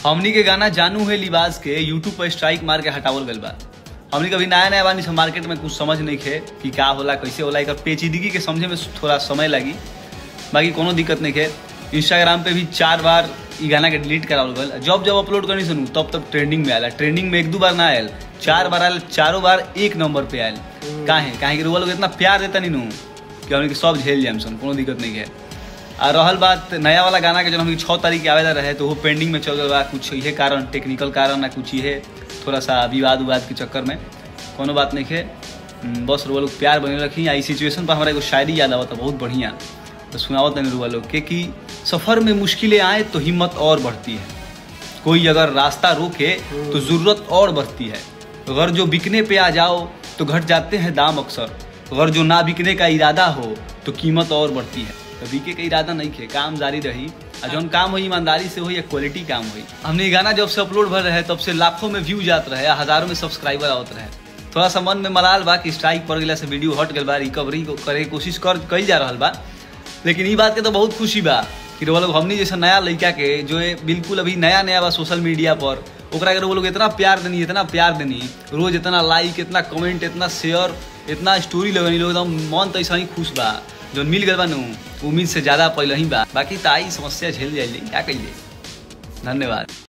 हमनी के गाना जानू है लिबास के यूट्यूब पर स्ट्राइक मार के हटावल गइल बा। हमनी कभी नया नया बानी मार्केट में कुछ समझ नहीं खे कि का होला कैसे होला, एक पेचीदगी के समझे में थोड़ा समय लगी, बाकी कोनो दिक्कत नहीं खे। इंस्टाग्राम पे भी 4 बार ई गाना के डिलीट करावल गइल। जब अपलोड करनी सुनू तब ट्रेंडिंग में आया। ट्रेंडिंग में 1-2 बार ना आयल, 4 बार आयल, चारों बार 1 नंबर पे आयल। काहे कि रुआ लोग इतना प्यार देता नहीं नू कि हमनी के सब झेल जाए सन, कोनो दिक्कत नहीं है। और रहल बात नया वाला गाना के, जब हम 6 तारीख के आवेदा रहे तो वो पेंडिंग में चल गया। कुछ ये कारण, टेक्निकल कारण ना कुछ ये थोड़ा सा विवाद के चक्कर में, कोनो बात नहीं है। बस रुआ लोग प्यार बने रखी। इस सिचुएशन पर हमारा एगो शायरी याद आवता बहुत बढ़िया, तो सुनावत नहीं रुआ लोग के कि सफ़र में मुश्किलें आए तो हिम्मत और बढ़ती है, कोई अगर रास्ता रोके तो ज़रूरत और बढ़ती है, अगर जो बिकने पे आ जाओ तो घट जाते हैं दाम अक्सर, अगर जो ना बिकने का इरादा हो तो कीमत और बढ़ती है। तो बिके का इरादा नहीं खे, काम जारी रही, और जौन काम हो ईमानदारी से हो या क्वालिटी काम हो। हमने गाना जब से अपलोड भर रहे तब से लाखों में व्यू जात रहे, हज़ारों में सब्सक्राइबर आवत रहे। थोड़ा सा मन में मलाल बा कि स्ट्राइक पड़ गया से वीडियो हट गल बा, रिकवरी करे कोशिश कई जा रहा बा। लेकिन ये बात के तो बहुत खुशी बा कि वो लोग हमनी जैसा नया लड़का के जो बिल्कुल अभी नया बा सोशल मीडिया पर, ओकरा अगर वो लोग इतना प्यार देनी, रोज इतना लाइक, इतना कमेंट, इतना शेयर, इतना स्टोरी लगनी, लोग एकदम मन तो ऐसा ही खुश बा। जो मिल गल बा नू उम्मीद से ज़्यादा पहले ही बा। बाकी ताई समस्या झेल जाइए, क्या कहिए। धन्यवाद।